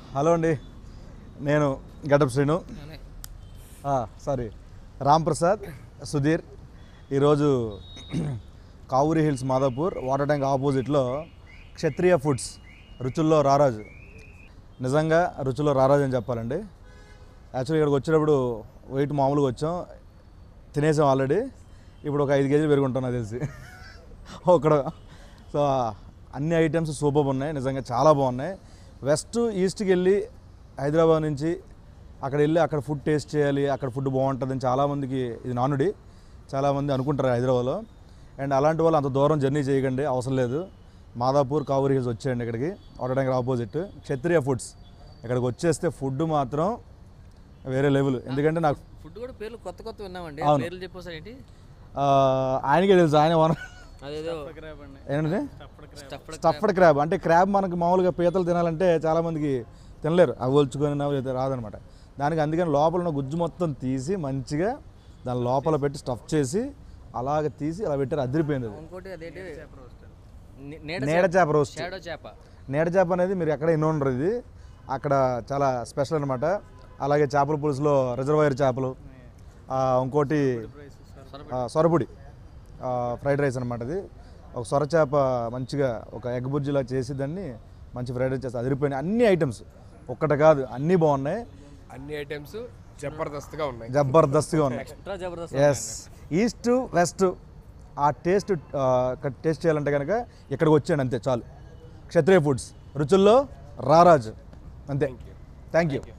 Hello అండి, నేను గడ్డప్ శ్రీను, సారీ రామ్ ప్రసాద్, సుధీర్. ఈరోజు Kavuri hills Madhapur water tank ఆపోజిట్లో క్షత్రియ ఫుడ్స్ రుచుల్లో రారాజు. నిజంగా రుచుల్లో రారాజు అని చెప్పాలండి. యాక్చువల్లీ ఇక్కడికి వచ్చినప్పుడు వెయిట్ మామూలుగా వచ్చాం, తినేసాం ఆల్రెడీ. ఇప్పుడు ఒక 5 కేజీలు పెరుగుంటాం నాకు తెలిసి అక్కడ. సో అన్ని ఐటమ్స్ సూపర్ ఉన్నాయి, నిజంగా చాలా బాగున్నాయి. వెస్ట్ ఈస్ట్కి వెళ్ళి హైదరాబాద్ నుంచి అక్కడ వెళ్ళి అక్కడ ఫుడ్ టేస్ట్ చేయాలి, అక్కడ ఫుడ్ బాగుంటుందని చాలామందికి ఇది నానుడి, చాలామంది అనుకుంటారు హైదరాబాద్లో. అండ్ అలాంటి వాళ్ళు అంత దూరం జర్నీ చేయకండి, అవసరం లేదు. మాదాపూర్ కావూరి హిల్స్ వచ్చేయండి ఇక్కడికి, water tank opposite Kshatriya foods. ఇక్కడికి వచ్చేస్తే ఫుడ్ మాత్రం వేరే లెవెల్. ఎందుకంటే నాకు ఫుడ్ కూడా పేర్లు కొత్త కొత్త విన్నామండి, పేర్లు చెప్పేసారు ఏంటి? ఆయనకే తెలుసు, ఆయన ఏంటంటే స్టఫ్డ్ క్రాబ్. అంటే క్రాబ్ మనకు మామూలుగా పీతలు తినాలంటే చాలామందికి తినలేరు, అవి ఒలుచుకొని రాదనమాట దానికి. అందుకని లోపల ఉన్న గుజ్జు మొత్తం తీసి మంచిగా దాని లోపల పెట్టి స్టఫ్ చేసి అలాగే తీసి అలా పెట్టారు, అదిరిపోయింది. నేడ చేప రోస్ట్. నేడ చేప అనేది మీరు ఎక్కడ ఎన్నో ఉండరు, ఇది అక్కడ చాలా స్పెషల్ అనమాట. అలాగే చేపల పులుసులో రిజర్వాయర్ చేపలు, ఇంకోటి సొరపుడి ఫ్రైడ్ రైస్ అనమాట. ఇది ఒక సొర చేప మంచిగా ఒక ఎగ్ బుజ్జిలా చేసి దాన్ని మంచి ఫ్రైడ్ రైస్ చేస్తే అదిరిపోయినాయి. అన్ని ఐటమ్స్ ఒక్కటి కాదు, అన్నీ బాగున్నాయి. అన్ని ఐటమ్స్ జబర్దస్త్గా ఉన్నాయి. ఎస్, ఈస్ట్ వెస్ట్ ఆ టేస్ట్ చేయాలంటే కనుక ఇక్కడికి వచ్చాను అంతే చాలు. క్షత్రియ ఫుడ్స్ రుచుల్లో రారాజు అంతే. Thank you.